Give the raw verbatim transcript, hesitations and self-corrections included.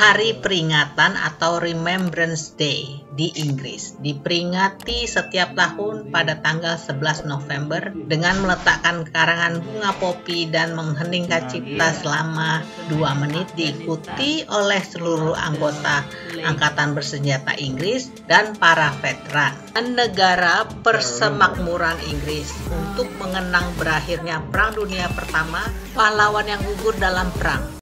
Hari peringatan atau Remembrance Day di Inggris diperingati setiap tahun pada tanggal sebelas November dengan meletakkan karangan bunga popi dan mengheningkan cipta selama dua menit, diikuti oleh seluruh anggota Angkatan Bersenjata Inggris dan para veteran negara persemakmuran Inggris untuk mengenang berakhirnya Perang Dunia Pertama, pahlawan yang gugur dalam perang.